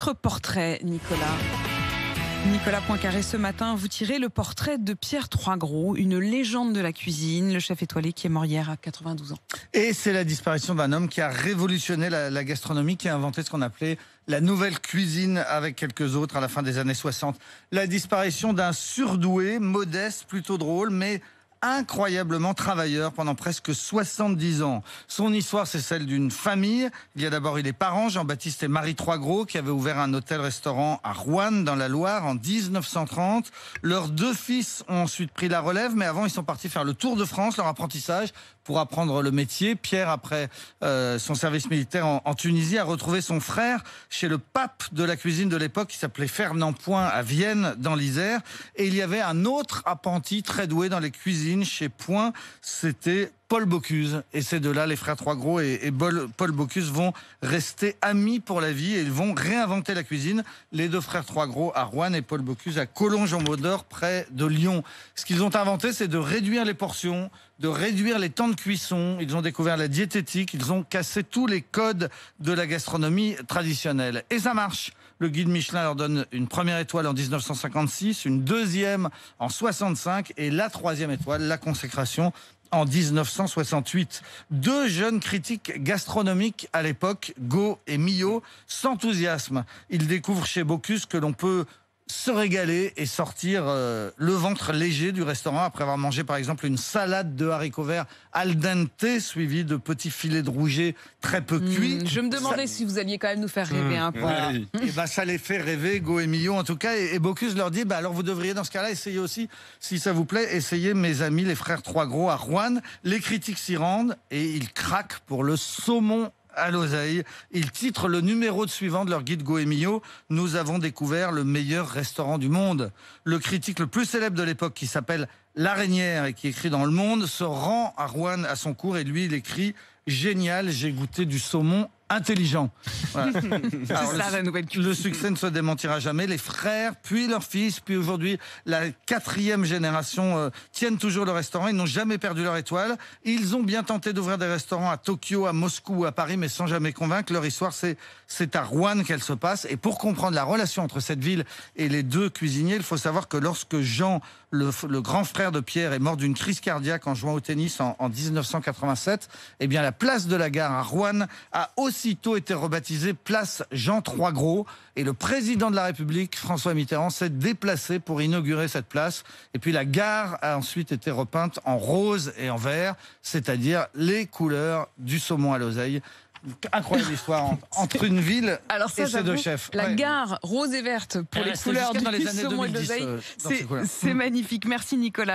votre portrait, Nicolas. Nicolas Poincaré, ce matin, vous tirez le portrait de Pierre Troisgros, une légende de la cuisine, le chef étoilé qui est mort hier à 92 ans. Et c'est la disparition d'un homme qui a révolutionné la gastronomie, qui a inventé ce qu'on appelait la nouvelle cuisine avec quelques autres à la fin des années 60. La disparition d'un surdoué, modeste, plutôt drôle, mais incroyablement travailleur pendant presque 70 ans. Son histoire, c'est celle d'une famille. Il y a d'abord eu les parents, Jean-Baptiste et Marie Troisgros, qui avaient ouvert un hôtel-restaurant à Roanne, dans la Loire, en 1930. Leurs deux fils ont ensuite pris la relève, mais avant, ils sont partis faire le tour de France, leur apprentissage, pour apprendre le métier. Pierre, après son service militaire en Tunisie, a retrouvé son frère chez le pape de la cuisine de l'époque, qui s'appelait Fernand Point, à Vienne, dans l'Isère. Et il y avait un autre apprenti très doué dans les cuisines chez Point, c'était Paul Bocuse. Et ces deux-là, les frères Troisgros et Paul Bocuse, vont rester amis pour la vie et ils vont réinventer la cuisine. Les deux frères Troisgros à Roanne et Paul Bocuse à Collonges-en-Maudor, près de Lyon. Ce qu'ils ont inventé, c'est de réduire les portions, de réduire les temps de cuisson. Ils ont découvert la diététique, ils ont cassé tous les codes de la gastronomie traditionnelle. Et ça marche. Le guide Michelin leur donne une première étoile en 1956, une deuxième en 65 et la troisième étoile, la consécration, en 1968. Deux jeunes critiques gastronomiques à l'époque, Gault et Millot, s'enthousiasment. Ils découvrent chez Bocuse que l'on peut se régaler et sortir le ventre léger du restaurant après avoir mangé par exemple une salade de haricots verts al dente suivie de petits filets de rouget très peu cuits. Je me demandais si vous alliez quand même nous faire rêver un peu. Voilà. Et ben ça les fait rêver, Gault et Millot en tout cas. Et Bocuse leur dit alors vous devriez dans ce cas-là essayer aussi, si ça vous plaît, essayer mes amis les frères Troisgros à Roanne. Les critiques s'y rendent et ils craquent pour le saumon à l'oseille. Ils titrent le numéro suivant de leur guide Gault et Millot. Nous avons découvert le meilleur restaurant du monde. Le critique le plus célèbre de l'époque, qui s'appelle L'Araignière et qui écrit dans Le Monde, se rend à Roanne à son cours et lui il écrit « Génial, j'ai goûté du saumon intelligent ». Voilà. Alors, ça, la nouvelle cuisine. Le succès ne se démentira jamais. Les frères, puis leurs fils, puis aujourd'hui la quatrième génération tiennent toujours le restaurant. Ils n'ont jamais perdu leur étoile. Ils ont bien tenté d'ouvrir des restaurants à Tokyo, à Moscou, à Paris, mais sans jamais convaincre. Leur histoire, c'est à Roanne qu'elle se passe. Et pour comprendre la relation entre cette ville et les deux cuisiniers, il faut savoir que lorsque Jean, le grand frère de Pierre, est mort d'une crise cardiaque en jouant au tennis en 1987, eh bien la place de la Gare à Roanne a aussitôt été rebaptisée place Jean Troisgros. Et le président de la République, François Mitterrand, s'est déplacé pour inaugurer cette place. Et puis la gare a ensuite été repeinte en rose et en vert, c'est-à-dire les couleurs du saumon à l'oseille. Incroyable histoire entre une ville et ses deux chefs. La gare rose et verte pour les couleurs du dans les années saumon et de 2010, l'oseille, c'est magnifique. Merci Nicolas.